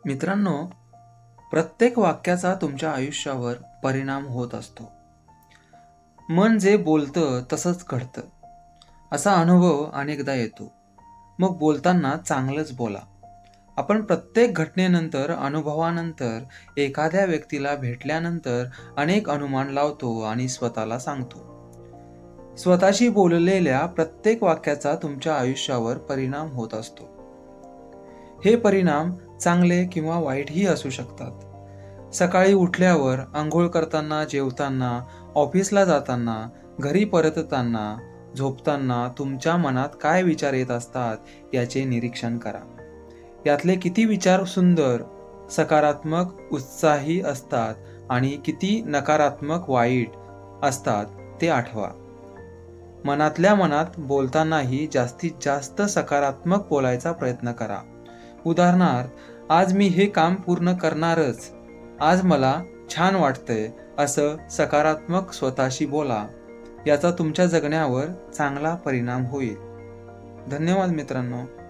मित्रांनो, प्रत्येक वाक्याचा तुमच्या आयुष्यावर परिणाम होत असतो. मन जे बोलतं तसंच घडतं, असा अनुभव अनेकदा येतो. मग बोलताना चांगलंच बोला. आपण प्रत्येक घटनेनंतर, अनुभवानंतर, एखाद्या व्यक्तीला भेटल्यानंतर अनेक अनुमान लावतो आणि स्वतःला सांगतो. स्वतःशी बोललेल्या प्रत्येक वाक्याचा तुमच्या आयुष्यावर परिणाम होत असतो. हे परिणाम चांगले किंवा वाईटही असू शकतात. सकाळी उठल्यावर, अंघोळ करताना, जेवताना, ऑफिसला जाताना, घरी परतताना, झोपताना तुमच्या मनात काय विचार येत असतात याचे निरीक्षण करा. यातले किती विचार सुंदर, सकारात्मक, उत्साही असतात आणि किती नकारात्मक, वाईट असतात ते आठवा. मनातल्या मनात बोलतानाही जास्तीत जास्त सकारात्मक बोलायचा प्रयत्न करा. उदाहरणार्थ, आज मी हे काम पूर्ण करणारच, आज मला छान वाटतंय, असं सकारात्मक स्वतःशी बोला. याचा तुमच्या जगण्यावर चांगला परिणाम होईल. धन्यवाद मित्रांनो.